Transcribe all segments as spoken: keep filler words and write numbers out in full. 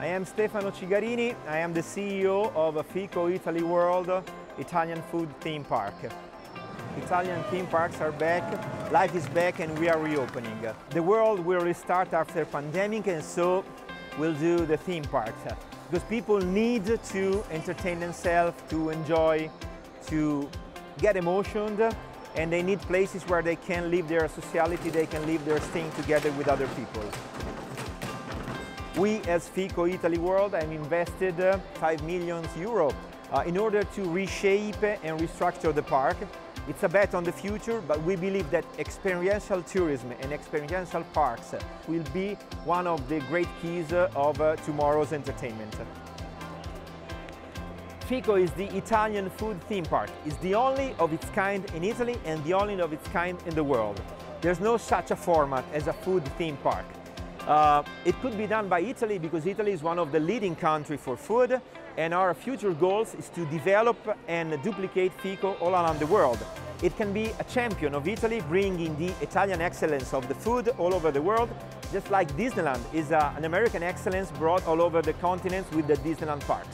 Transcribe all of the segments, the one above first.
I am Stefano Cigarini. I am the C E O of Fico Italy World Italian Food Theme Park. Italian theme parks are back, life is back, and we are reopening. The world will restart after pandemic, and so we'll do the theme parks. Because people need to entertain themselves, to enjoy, to get emotioned, and they need places where they can live their sociality, they can live their staying together with other people. We, as Fico Italy World, have invested uh, five million euro uh, in order to reshape and restructure the park. It's a bet on the future, but we believe that experiential tourism and experiential parks will be one of the great keys of uh, tomorrow's entertainment. Fico is the Italian food theme park. It's the only of its kind in Italy and the only of its kind in the world. There's no such a format as a food theme park. Uh, it could be done by Italy because Italy is one of the leading countries for food, and our future goals is to develop and duplicate Fico all around the world. It can be a champion of Italy, bringing the Italian excellence of the food all over the world, just like Disneyland is uh, an American excellence brought all over the continent with the Disneyland parks.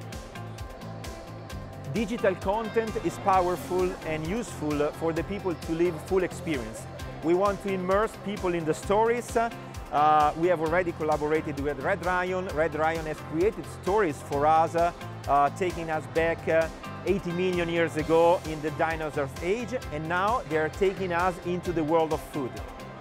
Digital content is powerful and useful for the people to live full experience. We want to immerse people in the stories. Uh, we have already collaborated with Red Lion. Red Lion has created stories for us, uh, uh, taking us back uh, eighty million years ago in the dinosaur age, and now they are taking us into the world of food.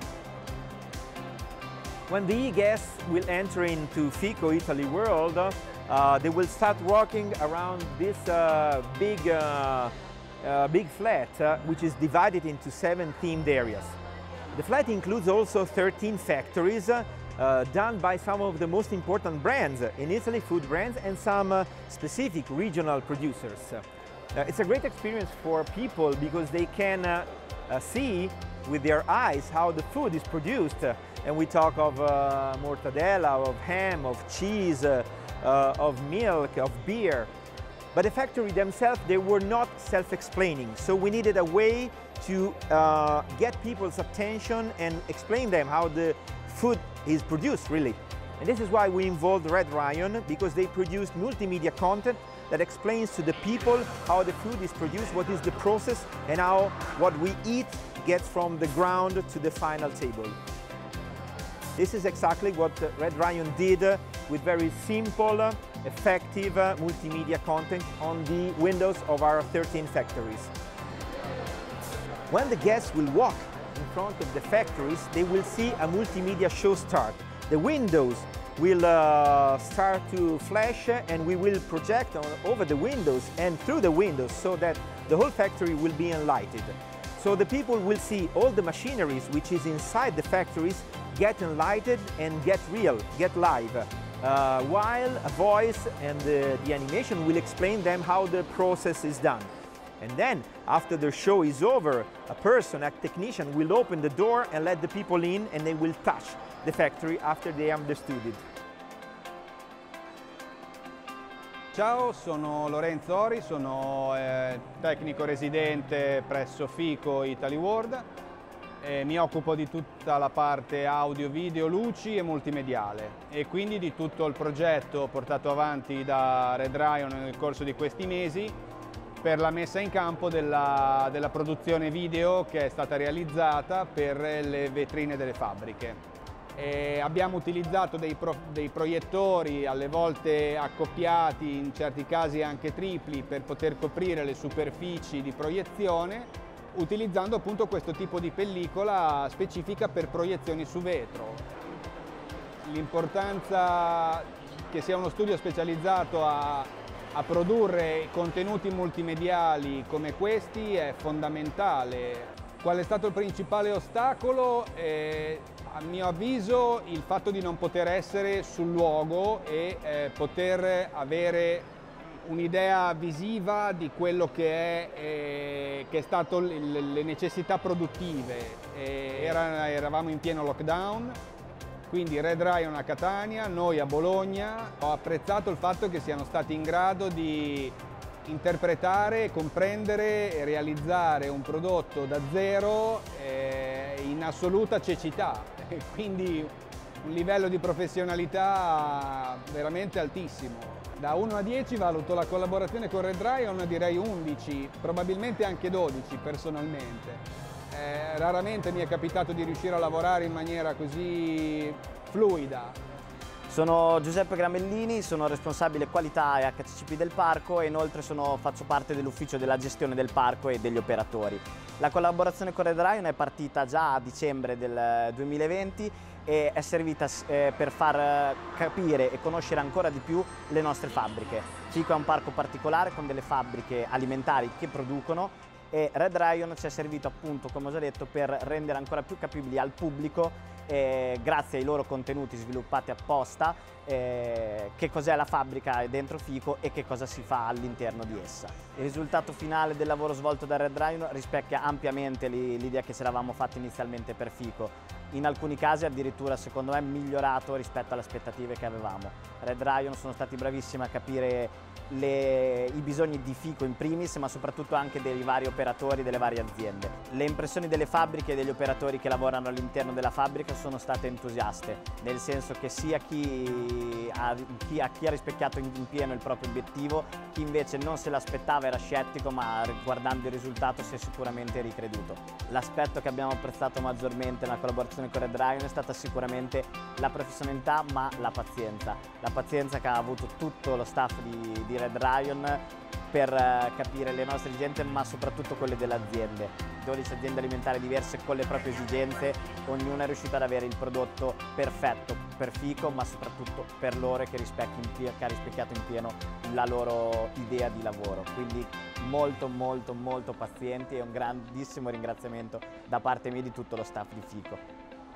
When the guests will enter into Fico Italy World, uh, they will start walking around this uh, big, uh, uh, big flat, uh, which is divided into seven themed areas. The flat includes also thirteen factories uh, done by some of the most important brands in Italy, food brands, and some uh, specific regional producers. Uh, it's a great experience for people because they can uh, uh, see with their eyes how the food is produced. Uh, and we talk of uh, mortadella, of ham, of cheese, uh, uh, of milk, of beer. But the factory themselves, they were not self-explaining, so we needed a way to uh, get people's attention and explain them how the food is produced, really. And this is why we involved Red Lion, because they produced multimedia content that explains to the people how the food is produced, what is the process, and how what we eat gets from the ground to the final table. This is exactly what Red Lion did uh, with very simple, uh, effective uh, multimedia content on the windows of our thirteen factories. When the guests will walk in front of the factories, they will see a multimedia show start. The windows will uh, start to flash, and we will project on, over the windows and through the windows so that the whole factory will be enlightened. So the people will see all the machineries which is inside the factories get enlightened and get real, get live. Uh, while a voice and the, the animation will explain them how the process is done. And then, after the show is over, a person, a technician, will open the door and let the people in, and they will touch the factory after they understood it. Ciao, sono Lorenzo Ori, sono eh, tecnico residente presso Fico Italy World. E mi occupo di tutta la parte audio, video, luci e multimediale, e quindi di tutto il progetto portato avanti da Red Lion nel corso di questi mesi per la messa in campo della, della produzione video che è stata realizzata per le vetrine delle fabbriche. E abbiamo utilizzato dei, pro, dei proiettori, alle volte accoppiati, in certi casi anche tripli, per poter coprire le superfici di proiezione, utilizzando appunto questo tipo di pellicola specifica per proiezioni su vetro. L'importanza che sia uno studio specializzato a, a produrre contenuti multimediali come questi è fondamentale. Qual è stato il principale ostacolo? Eh, a mio avviso il fatto di non poter essere sul luogo e eh, poter avere un'idea visiva di quello che è, eh, che è stato le, le necessità produttive. Eh, era, eravamo in pieno lockdown, quindi Red Lion a Catania, noi a Bologna. Ho apprezzato il fatto che siano stati in grado di interpretare, comprendere e realizzare un prodotto da zero eh, in assoluta cecità. Quindi un livello di professionalità veramente altissimo. Da uno a dieci valuto la collaborazione con Red Ryan, direi undici, probabilmente anche dodici personalmente. Eh, raramente mi è capitato di riuscire a lavorare in maniera così fluida. Sono Giuseppe Gramellini, sono responsabile qualità e acca ci ci pi del parco e inoltre sono, faccio parte dell'ufficio della gestione del parco e degli operatori. La collaborazione con Red Ryan è partita già a dicembre del duemilaventi e è servita eh, per far capire e conoscere ancora di più le nostre fabbriche. Fico è un parco particolare con delle fabbriche alimentari che producono e Red Ryan ci è servito appunto, come ho già detto, per rendere ancora più capibili al pubblico, eh, grazie ai loro contenuti sviluppati apposta, eh, che cos'è la fabbrica dentro Fico e che cosa si fa all'interno di essa. Il risultato finale del lavoro svolto da Red Ryan rispecchia ampiamente l'idea che ci eravamo fatti inizialmente per Fico. In alcuni casi addirittura, secondo me, migliorato rispetto alle aspettative che avevamo. Red Ryan sono stati bravissimi a capire le, i bisogni di Fico in primis, ma soprattutto anche dei vari operatori delle varie aziende. Le impressioni delle fabbriche e degli operatori che lavorano all'interno della fabbrica sono state entusiaste, nel senso che sia chi ha, chi ha, chi ha rispecchiato in, in pieno il proprio obiettivo, chi invece non se l'aspettava era scettico, ma guardando il risultato si è sicuramente ricreduto. L'aspetto che abbiamo apprezzato maggiormente nella collaborazione con Red Ryan è stata sicuramente la professionalità, ma la pazienza. La pazienza che ha avuto tutto lo staff di, di Red Ryan per uh, capire le nostre esigenze, ma soprattutto quelle delle aziende. dodici aziende alimentari diverse con le proprie esigenze, ognuna è riuscita ad avere il prodotto perfetto per Fico, ma soprattutto per loro che, che ha rispecchiato in pieno la loro idea di lavoro. Quindi molto molto molto pazienti e un grandissimo ringraziamento da parte mia e di tutto lo staff di Fico.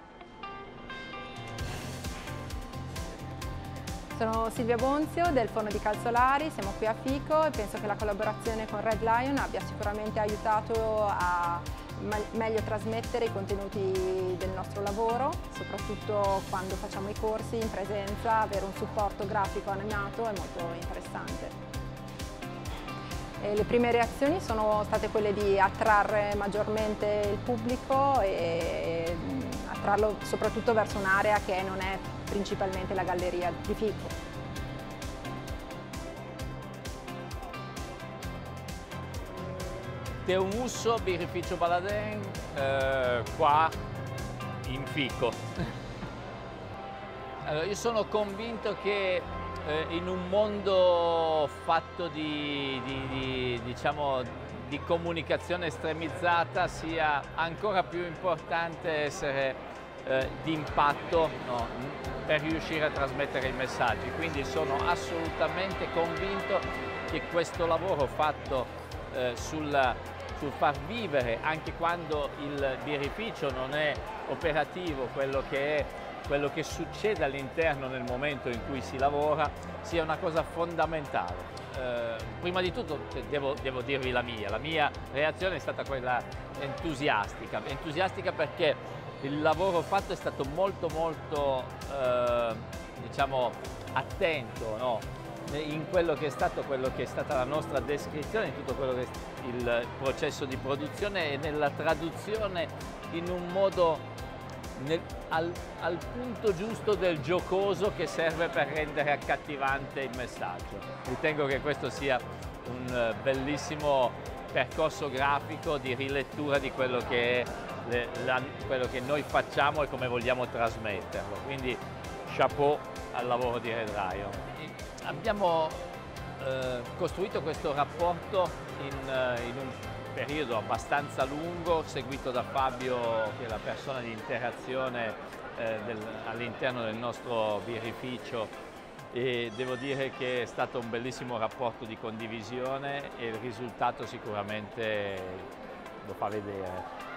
Sono Silvia Bonzio del Forno di Calzolari, siamo qui a Fico e penso che la collaborazione con Red Ryan abbia sicuramente aiutato a meglio trasmettere i contenuti del nostro lavoro, soprattutto quando facciamo i corsi in presenza, avere un supporto grafico animato è molto interessante. E le prime reazioni sono state quelle di attrarre maggiormente il pubblico e attrarlo soprattutto verso un'area che non è principalmente la galleria di Fico. Teo Musso, birrificio Baladin, eh, qua in Fico. Allora, io sono convinto che eh, in un mondo fatto di, di, di, diciamo, di comunicazione estremizzata sia ancora più importante essere eh, di impatto, no, per riuscire a trasmettere i messaggi. Quindi sono assolutamente convinto che questo lavoro fatto eh, sul, sul far vivere, anche quando il birrificio non è operativo, quello che è quello che succede all'interno nel momento in cui si lavora, sia una cosa fondamentale. Eh, prima di tutto devo, devo dirvi la mia, la mia reazione è stata quella entusiastica, entusiastica perché il lavoro fatto è stato molto molto eh, diciamo attento, no? In quello che è stato quello che è stata la nostra descrizione di tutto quello che è il processo di produzione e nella traduzione in un modo Nel, al, al punto giusto del giocoso che serve per rendere accattivante il messaggio. Ritengo che questo sia un bellissimo percorso grafico di rilettura di quello che è le, la, quello che noi facciamo e come vogliamo trasmetterlo. Quindi chapeau al lavoro di Red Ryan. Abbiamo eh, costruito questo rapporto in, in un periodo abbastanza lungo, seguito da Fabio, che è la persona di interazione eh, all'interno del nostro birrificio, e devo dire che è stato un bellissimo rapporto di condivisione e il risultato sicuramente lo fa vedere.